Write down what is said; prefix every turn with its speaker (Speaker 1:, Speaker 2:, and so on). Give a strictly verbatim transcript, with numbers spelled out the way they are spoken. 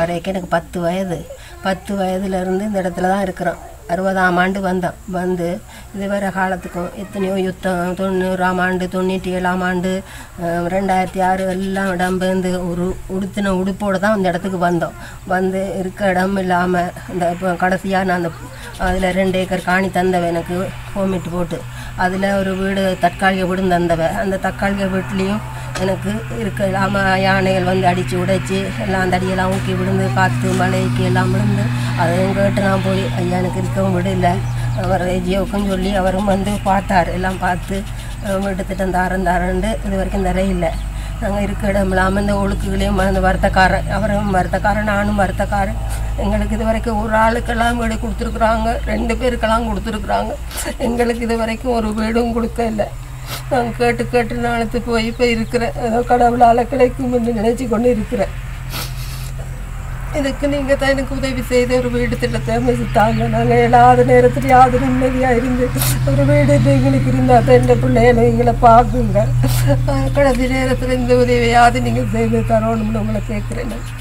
Speaker 1: வரைக்கும் எனக்கு பத்து வயது பத்து வயதுலேருந்து இந்த இடத்துல தான் இருக்கிறோம். அறுபதாம் ஆண்டு வந்தோம். வந்து இதுவரை காலத்துக்கும் எத்தனையோ யுத்தம், தொண்ணூறாம் ஆண்டு தொண்ணூற்றி ஏழாம் ஆண்டு ரெண்டாயிரத்தி ஆறு எல்லாம் இடம்பெயர்ந்து ஒரு உடுத்தின உடுப்போடு தான் அந்த இடத்துக்கு வந்தோம். வந்து இருக்க இடம் இல்லாமல் இந்த இப்போ கடைசியாக நான் அந்த அதில் ரெண்டு ஏக்கர் காணி தந்தவ எனக்கு கோமிட்டு போட்டு அதில் ஒரு வீடு தற்காலிக வீடு தந்தவ. அந்த தற்காலிக வீட்லேயும் எனக்கு இருக்க இல்லாமல் யானைகள் வந்து அடித்து உடைச்சி எல்லாம் அந்த அடியெல்லாம் ஊக்கி விழுந்து காற்று மழைக்கு எல்லாம் விழுந்து அதையும் கேட்டு நான் போய் ஐயா எனக்கு இருக்கவும் விடலை. அவர் ஜியோவுக்கும் சொல்லி அவரும் வந்து பார்த்தார். எல்லாம் பார்த்து வீட்டு திட்டம் தாரம் தாரண்டு இது வரைக்கும் தரையில்லை. நாங்கள் இருக்க இடம் இல்லாமல் இந்த ஒழுக்குகளையும் அந்த வருத்தக்காரன் அவரும் வருத்தக்காரன் நானும் வருத்தக்காரன். எங்களுக்கு இது வரைக்கும் ஒரு ஆளுக்கெல்லாம் வீடு கொடுத்துருக்குறாங்க, ரெண்டு பேருக்கெல்லாம் கொடுத்துருக்குறாங்க. எங்களுக்கு இது வரைக்கும் ஒரு வீடும் கொடுக்க இல்லை. நான் கேட்டு கேட்டு நாளத்து போய் இப்போ இருக்கிறேன். ஏதோ கடவுளால் கிடைக்கும் என்று நினச்சி கொண்டு இருக்கிறேன். இதுக்கு நீங்கள் தான் எனக்கு உதவி செய்து ஒரு வீடு திட்டத்தை அமைச்சுட்டாங்க. நாங்கள் எல்லாத நேரத்தில் யாது நிம்மதியாக இருந்து ஒரு வீடு எங்களுக்கு இருந்தால் தான் எந்த பிள்ளைகளை எங்களை பார்க்குங்க. கடைசி நேரத்தில் இந்த உதவியாவது நீங்கள் செய்து தரணும்னு உங்களை கேட்குறேன்.